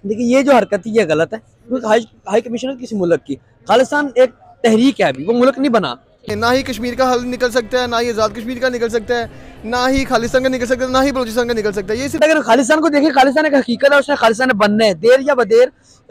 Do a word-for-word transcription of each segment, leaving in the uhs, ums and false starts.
देखिए ये जो हरकत है ये गलत है। हाई हाई कमिश्नर किसी मुल्क की, खालिस्तान एक तहरीक है, अभी वो मुल्क नहीं बना। ना ही कश्मीर का हल निकल सकता है, ना ही आज़ाद कश्मीर का निकल सकता है, ना ही खालिस्तान का निकल सकता है, ना ही बलूचिस्तान का निकल सकता है। ये सिर्फ अगर खालिस्तान को देखें, खालिस्तान एक हकीकत है, उसने खालिस्तान बनना है, देर या बदेर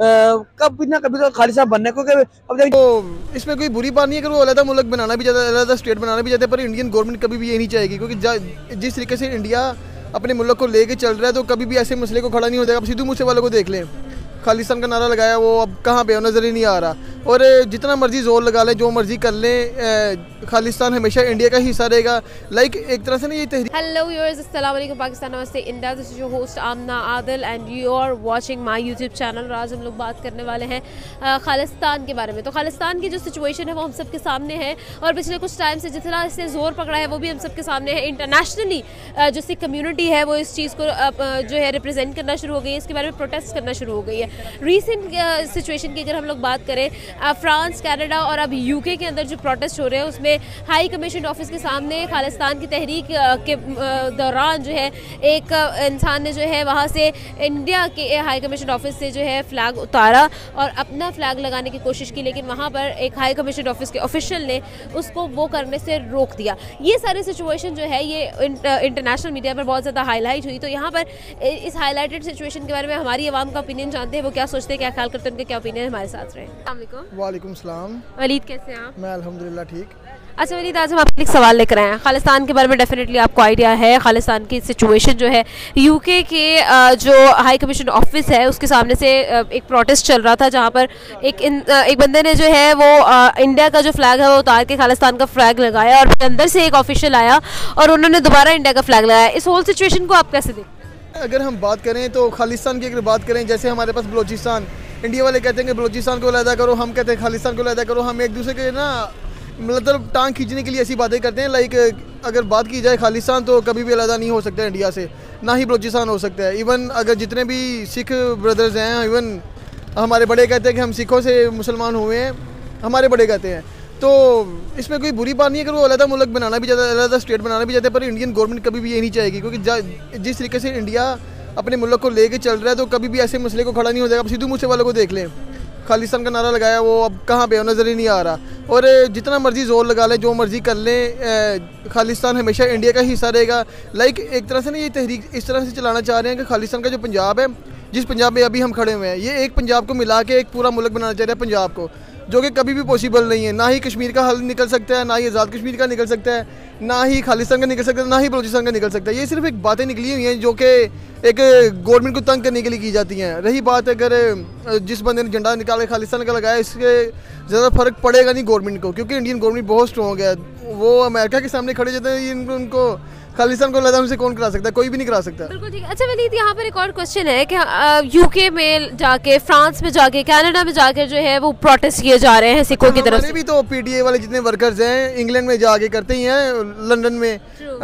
कभी ना कभी तो खालिस्तान बनना है। क्योंकि अब देखिए तो इसमें कोई बुरी बात नहीं है अगर वो अलग मुल्क बनाना भी चाहता है, अलग स्टेट बनाना भी चाहता है, पर इंडियन गवर्नमेंट कभी भी ये नहीं चाहेगी। क्योंकि जिस तरीके से इंडिया अपने मुल्क को लेके चल रहा है तो कभी भी ऐसे मसले को खड़ा नहीं हो जाएगा। अब सिद्धू मूसे वालों को देख लें, खालिस्तान का नारा लगाया, वो अब कहाँ पे नज़र ही नहीं आ रहा। और जितना मर्जी जोर लगा लें, जो मर्जी कर लें, खालिस्तान हमेशा इंडिया का हिस्सा रहेगा। लाइक एक तरह से ना ये तहरीक। हेलो व्यूअर्स, अस्सलाम वालेकुम, पाकिस्तान, नमस्ते India. This is your host Amna Adil and you are watching my YouTube channel. आज हम लोग बात करने वाले हैं खालिस्तान के बारे में। तो खालिस्तान की जो सिचुएशन है वो हम सबके सामने है और पिछले कुछ टाइम से जितना इससे जोर पकड़ा है वो भी हम सबके सामने है। इंटरनेशनली जो सिख कम्युनिटी है वो इस चीज़ को जो है रिप्रेजेंट करना शुरू हो गई है, इसके बारे में प्रोटेस्ट करना शुरू हो गई है। रीसेंट सिचुएशन की अगर हम लोग बात करें, फ्रांस, कनाडा और अब यूके के अंदर जो प्रोटेस्ट हो रहे हैं उसमें हाई कमीशन ऑफिस के सामने खालिस्तान की तहरीक के दौरान जो है एक इंसान ने जो है वहाँ से इंडिया के हाई कमीशन ऑफिस से जो है फ्लैग उतारा और अपना फ्लैग लगाने की कोशिश की, लेकिन वहाँ पर एक हाई कमीशन ऑफिस के ऑफिशियल ने उसको वो करने से रोक दिया। ये सारी सिचुएशन जो है ये इंटरनेशनल मीडिया पर बहुत ज़्यादा हाईलाइट हुई। तो यहाँ पर इस हाईलाइटेड सिचुएशन के बारे में हमारी आवाम का ओपिनियन जानते हैं, वो क्या सोचते हैं, क्या ख्याल करते हैं, उनके क्या ओपिनियन हमारे साथ रहे। वालेकुम सलाम। वलीद कैसे हैं आप? मैं अल्हम्दुलिल्लाह ठीक। अच्छा वलीद, आज हम आपके एक सवाल लेकर आए हैं। खालिस्तान के बारे में डेफिनेटली आपको आइडिया है। खालिस्तान की सिचुएशन जो है, यूके के जो हाई कमीशन ऑफिस है उसके सामने से एक प्रोटेस्ट चल रहा था जहां पर एक एक बंदे ने जो है वो इंडिया का जो फ्लैग है वो उतार के खालिस्तान का फ्लैग लगाया और फिर अंदर से एक ऑफिशियल आया और उन्होंने दोबारा इंडिया का फ्लैग लगाया। इस होल सिचुएशन को आप कैसे देखते हैं? अगर हम बात करें तो खालिस्तान की अगर बात करें, जैसे हमारे पास बलूचिस्तान, इंडिया वाले कहते हैं कि बलूचिस्तान को अलग करो, हम कहते हैं खालिस्तान को अलग करो। हम एक दूसरे के ना मतलब टांग खींचने के लिए ऐसी बातें करते हैं। लाइक अगर बात की जाए खालिस्तान तो कभी भी अलग नहीं हो सकता इंडिया से, ना ही बलूचिस्तान हो सकता है। इवन अगर जितने भी सिख ब्रदर्स हैं, इवन हमारे बड़े कहते हैं कि हम सिखों से मुसलमान हुए हैं, हमारे बड़े कहते हैं। तो इसमें कोई बुरी बात नहीं है अगर वो अलग मुल्क बनाना भी चाहता है, अलग स्टेट बनाना भी चाहता है, पर इंडियन गवर्नमेंट कभी भी ये नहीं चाहेगी। क्योंकि जिस तरीके से इंडिया अपने मुल्क को लेके चल रहा है तो कभी भी ऐसे मसले को खड़ा नहीं हो जाएगा। अब सिद्धू मूसे वालों को देख लें, खालिस्तान का नारा लगाया, वो अब कहाँ पे नज़र ही नहीं आ रहा। और जितना मर्जी जोर लगा लें, जो मर्जी कर लें, खालिस्तान हमेशा इंडिया का हिस्सा रहेगा। लाइक एक तरह से ना ये तहरीक इस तरह से चलाना चाह रहे हैं कि खालिस्तान का जो पंजाब है, जिस पंजाब में अभी हम खड़े हुए हैं, ये एक पंजाब को मिला के एक पूरा मुल्क बनाना चाह रहे हैं पंजाब को, जो कि कभी भी पॉसिबल नहीं है। ना ही कश्मीर का हल निकल सकता है, ना ही आज़ाद कश्मीर का निकल सकता है, ना ही खालिस्तान का निकल सकता है, ना ही बलूचिस्तान का निकल सकता है। ये सिर्फ एक बातें निकली हुई हैं जो कि एक गवर्नमेंट को तंग करने के लिए की जाती हैं। रही बात अगर जिस बंदे ने झंडा निकाल के खालिस्तान का लगाया, इसके ज़्यादा फ़र्क पड़ेगा नहीं गवर्नमेंट को, क्योंकि इंडियन गवर्नमेंट बहुत स्ट्रॉन्ग है। वो अमेरिका के सामने खड़े जाते हैं, उनको खालिस्तान को लगा उनसे कौन करा सकता है? कोई भी नहीं करा सकता। बिल्कुल ठीक। अच्छा वलीद, यहाँ पर एक और क्वेश्चन है कि यूके में जाके, फ्रांस में जाके, कनाडा में जाके जो है वो प्रोटेस्ट किए जा रहे हैं सिखों की तरफ से। भी तो पीटीए वाले जितने वर्कर्स हैं इंग्लैंड में जाके करते ही हैं, लंदन में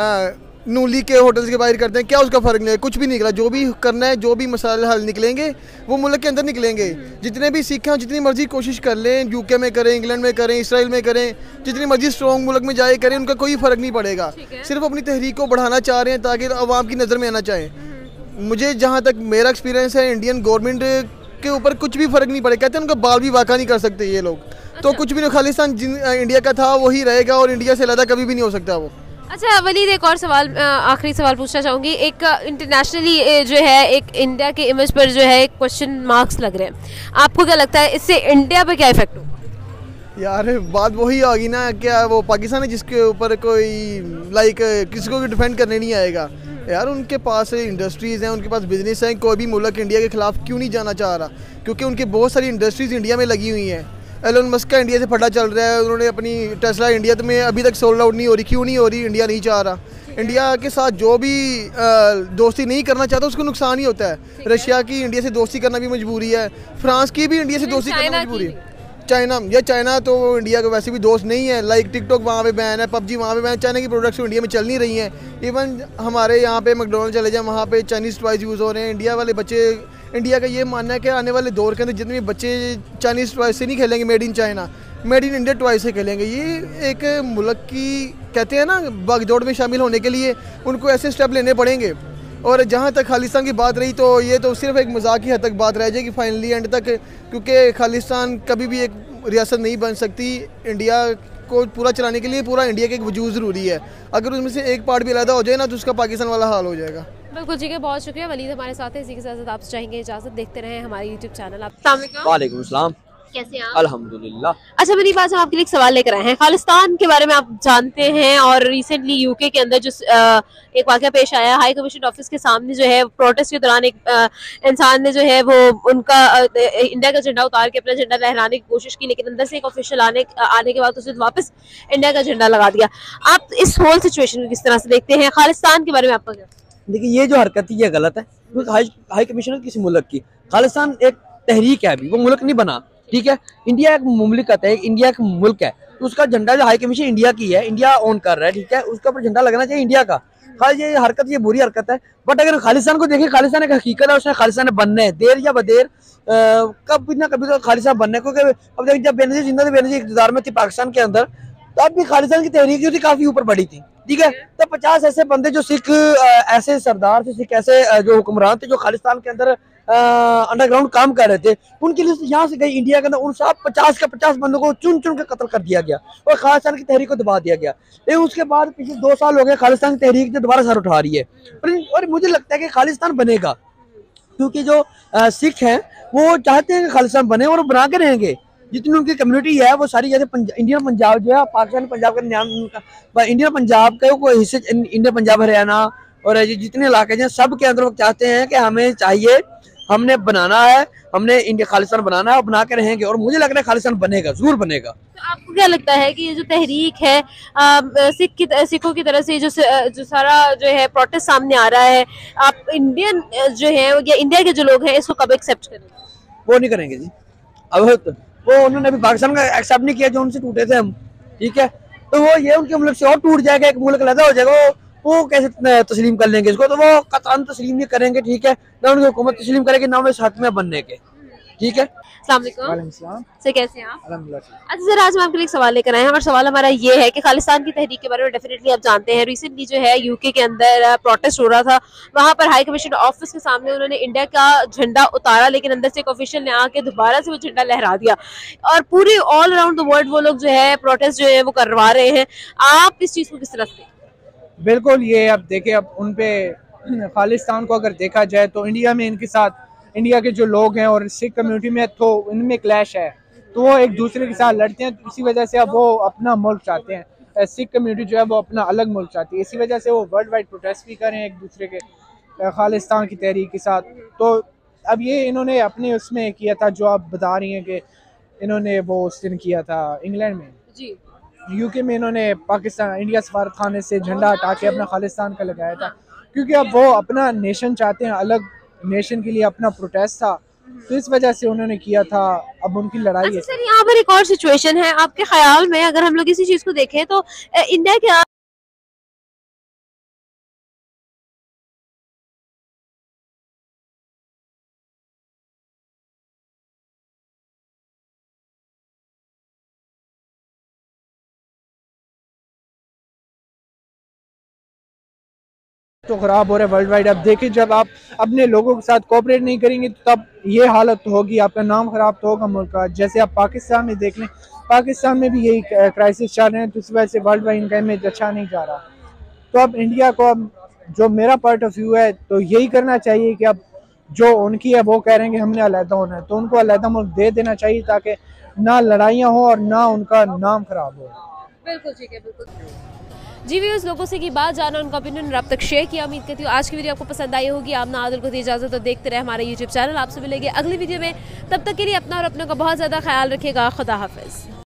नूली के होटल्स के बाहर करते हैं। क्या उसका फ़र्क नहीं है? कुछ भी नहीं निकला। जो भी करना है, जो भी मसाले हल निकलेंगे वो मुल्क के अंदर निकलेंगे। जितने भी सिख हैं जितनी मर्जी कोशिश कर लें, यूके में करें, इंग्लैंड में करें, इसराइल में करें, जितनी मर्जी स्ट्रॉन्ग मुल्क में जाए करें, उनका कोई फ़र्क नहीं पड़ेगा। सिर्फ अपनी तहरीक को बढ़ाना चाह रहे हैं ताकि अवाम की नज़र में आना चाहें। मुझे जहाँ तक मेरा एक्सपीरियंस है, इंडियन गवर्नमेंट के ऊपर कुछ भी फ़र्क नहीं पड़ेगा। कहते हैं उनका बाल भी वाक़ा नहीं कर सकते ये लोग। तो कुछ भी नहीं, खालिस्तान इंडिया का था वही रहेगा और इंडिया से अलग कभी भी नहीं हो सकता वो। अच्छा वलीद, एक और सवाल, आखिरी सवाल पूछना चाहूँगी। एक इंटरनेशनली जो है एक इंडिया के इमेज पर जो है क्वेश्चन मार्क्स लग रहे हैं, आपको क्या लगता है इससे इंडिया पे क्या इफेक्ट होगा? यार बात वही आ गई ना, क्या वो पाकिस्तान है जिसके ऊपर कोई लाइक किसी को भी डिफेंड करने नहीं आएगा। यार उनके पास इंडस्ट्रीज़ हैं, उनके पास बिजनेस हैं। कोई भी मुल्क इंडिया के ख़िलाफ़ क्यों नहीं जाना चाह रहा? क्योंकि उनकी बहुत सारी इंडस्ट्रीज़ इंडिया में लगी हुई हैं। एलोन मस्क का इंडिया से फटा चल रहा है, उन्होंने अपनी टेस्ला इंडिया में अभी तक सोल्ड आउट नहीं हो रही। क्यों नहीं हो रही? इंडिया नहीं चाह रहा। इंडिया के साथ जो भी आ, दोस्ती नहीं करना चाहता उसको नुकसान ही होता है। रशिया की इंडिया से दोस्ती करना भी मजबूरी है, फ्रांस की भी इंडिया से दोस्ती करना मजबूरी है। चाइना या चाइना तो इंडिया का वैसे भी दोस्त नहीं है। लाइक टिकटॉक वहाँ पे बैन है, पबजी वहाँ पे बैन, चाइना की प्रोडक्ट्स इंडिया में चल नहीं रही हैं। इवन हमारे यहाँ पे मैकडोनल्ड चले जाए, वहाँ पे चाइनीज़ टॉयज़ यूज़ हो रहे हैं। इंडिया वाले बच्चे, इंडिया का ये मानना है कि आने वाले दौर के अंदर जितने भी बच्चे चाइनीज़ टॉयज़ से नहीं खेलेंगे, made in China, made in India toys से खेलेंगे। ये एक मुल्क की कहते हैं ना बागदौड़ में शामिल होने के लिए उनको ऐसे स्टेप लेने पड़ेंगे और जहाँ तक खालिस्तान की बात रही तो ये तो सिर्फ एक मजाक की हद तक बात रह जाएगी फाइनली एंड तक, क्योंकि खालिस्तान कभी भी एक रियासत नहीं बन सकती। इंडिया को पूरा चलाने के लिए पूरा इंडिया का एक वजूद ज़रूरी है। अगर उसमें से एक पार्ट भी अलग हो जाए ना तो उसका पाकिस्तान वाला हाल हो जाएगा। बिल्कुल ठीक है, बहुत शुक्रिया। वलीद हमारे साथ है, इसी के साथ आपसे चाहेंगे इजाज़त। देखते रहें हमारे यूट्यूब चैनल। आप वालेकुम सलाम, कैसे हैं आप? अल्हम्दुलिल्लाह। अच्छा मेरी बात, हम आपके लिए एक सवाल लेकर आए हैं। खालिस्तान के बारे में आप जानते हैं और रिसेंटली यूके के अंदर जो अ, एक वाक़या पेश आया, हाई कमीशन ऑफिस के सामने जो है प्रोटेस्ट के दौरान एक अ, इंसान ने जो है वो उनका अ, इंडिया का झंडा उतार के अपना झंडा लहराने की कोशिश की, लेकिन अंदर से एक ऑफिशियल आने आने के बाद उसने वापस इंडिया का झंडा लगा दिया। आप इस होल सिचुएशन को किस तरह से देखते हैं? खालिस्तान के बारे में आपका क्या? देखिए, ये जो हरकत है ये गलत है, क्योंकि हाई हाई कमीशन किसी मुल्क की, खालिस्तान एक तहरीक है, अभी वो मुल्क नहीं बना, ठीक है। इंडिया एक मुमलिकत है, इंडिया एक मुल्क है, तो उसका झंडा जो हाई कमीशन इंडिया की है, इंडिया ऑन कर रहा है, ठीक है, उसके ऊपर झंडा लगना चाहिए इंडिया का। खाली ये हरकत ये बुरी हरकत है। बट अगर खालिस्तान को देखें, खालिस्तान एक हकीकत है, उसने खालिस्तान बनना है, देर या बदेर कभी ना कभी तो खालिस्तान बनना है। क्योंकि अब देखिए, जब बेनजीर जिंदा थी, बेनजीर इक़्तिदार में थी पाकिस्तान के अंदर, तब भी खालिस्तान की तहरीक जो थी काफी ऊपर बढ़ी थी, ठीक है। तो पचास ऐसे बंदे जो सिख ऐसे सरदार थे, सिख ऐसे जो हुक्मरान थे जो खालिस्तान के अंदर अंडरग्राउंड काम कर रहे थे, उनकी लिस्ट यहाँ से गई इंडिया के अंदर, उन सब पचास के पचास बंदों को चुन चुन के कत्ल कर दिया गया और खालिस्तान की तहरीक को दबा दिया गया। लेकिन उसके बाद पिछले दो साल हो गए खालिस्तान की तहरीक जो दोबारा सर उठा रही है, और मुझे लगता है कि खालिस्तान बनेगा, क्योंकि जो सिख हैं वो चाहते हैं कि खालिस्तान बने और बना के रहेंगे। जितनी उनकी कम्युनिटी है वो सारी, जैसे इंडियन पंजाब जो है, पाकिस्तान पंजाब का नाम, इंडियन पंजाब का कोई हिस्से, इंडियन पंजाब हरियाणा और जितने इलाके हैं सब के अंदर वो चाहते हैं कि हमें चाहिए, हमने बनाना है, हमने इंडिया खालिस्तान बनाना है और बना के रहेंगे, और मुझे लग रहा है खालिस्तान बनेगा, जरूर बनेगा। तो आपको क्या लगता है कि ये जो तहरीक है सिख की सिखों की तरफ से जो जो सारा जो है प्रोटेस्ट सामने आ रहा है, आप इंडियन जो है या इंडिया के जो लोग हैं इसको कब एक्सेप्ट करेंगे? वो नहीं करेंगे जी। अब तो, वो उन्होंने अभी पाकिस्तान का एक्सेप्ट नहीं किया जो उनसे टूटे थे हम, ठीक है, तो वो ये उनके मुल्क से और टूट जाएगा, एक मुल्क अलग हो जाएगा, वो वो कैसे तस्लीम कर लेंगे इसको? तो वो कतई तस्लीम नहीं करेंगे, ठीक है, ना उनकी हुकूमत तस्लीम करेगी, ना वो इस हक में बनने के, ठीक है। अस्सलाम वालेकुम। वालेकुम सलाम। से कैसे हैं आप? अल्हम्दुलिल्लाह। अच्छा सर, आज हम आपके लिए एक सवाल लेकर आए हैं। हमारा सवाल हमारा ये है कि खालिस्तान की तहरीक के बारे में डेफिनेटली आप जानते हैं, रिसेंटली जो है यूके के अंदर प्रोटेस्ट हो रहा था, वहाँ पर हाई कमीशन ऑफिस के सामने उन्होंने इंडिया का झंडा उतारा, लेकिन अंदर से एक ऑफिशियल ने आके दोबारा से वो झंडा लहरा दिया, और पूरे ऑल अराउंड द वर्ल्ड वो लोग जो है प्रोटेस्ट जो है वो करवा रहे हैं। आप इस चीज़ को किस तरह से? बिल्कुल, ये अब देखे, अब उन पे खालिस्तान को अगर देखा जाए तो इंडिया में इनके साथ इंडिया के जो लोग हैं और सिख कम्युनिटी में तो इनमें क्लैश है, तो वो एक दूसरे के साथ लड़ते हैं, इसी वजह से अब वो अपना मुल्क चाहते हैं। सिख कम्युनिटी जो है वो अपना अलग मुल्क चाहती है, इसी वजह से वो वर्ल्ड वाइड प्रोटेस्ट भी करें एक दूसरे के खालिस्तान की तहरीक के साथ। तो अब ये इन्होंने अपने उसमें किया था जो आप बता रही हैं कि इन्होंने वो उस दिन किया था इंग्लैंड में जी, यूके में, इन्होंने पाकिस्तान इंडिया सफारत खाने से झंडा हटा के अपना खालिस्तान का लगाया था, क्योंकि अब वो अपना नेशन चाहते हैं, अलग नेशन के लिए अपना प्रोटेस्ट था, तो इस वजह से उन्होंने किया था। अब उनकी लड़ाई है। अच्छा सर, यहाँ पर एक और सिचुएशन है, आपके ख्याल में अगर हम लोग इसी चीज़ को देखें तो इंडिया के तो ख़राब हो रहा है वर्ल्ड वाइड। अब देखिए, जब आप अपने लोगों के साथ कोऑपरेट नहीं करेंगे तो तब ये हालत होगी, आपका नाम ख़राब तो होगा मुल्क का। जैसे आप पाकिस्तान में देख लें, पाकिस्तान में भी यही क्राइसिस चल रहे हैं, तो इस वजह से वर्ल्ड वाइड इनका इमेज अच्छा नहीं जा रहा। तो अब इंडिया को, अब जो मेरा पॉइंट ऑफ व्यू है, तो यही करना चाहिए कि अब जो उनकी है वो कह रहे हैं कि हमने अलहदा होना है, तो उनको अलहदा मुल्क दे देना चाहिए, ताकि ना लड़ाइयाँ हो और ना उनका नाम ख़राब हो। बिल्कुल ठीक है, बिल्कुल। जी व्यूअर्स, लोगों से की बात जाना, उनका ओपिनियन आप तक शेयर किया। उम्मीद करती हूँ आज की वीडियो आपको पसंद आई होगी। आमना आदिल को दी इजाज़त, तो देखते रहे हमारा यूट्यूब चैनल। आपसे मिलेंगे अगली वीडियो में, तब तक के लिए अपना और अपनों का बहुत ज़्यादा ख्याल रखिएगा। खुदा हाफिज़।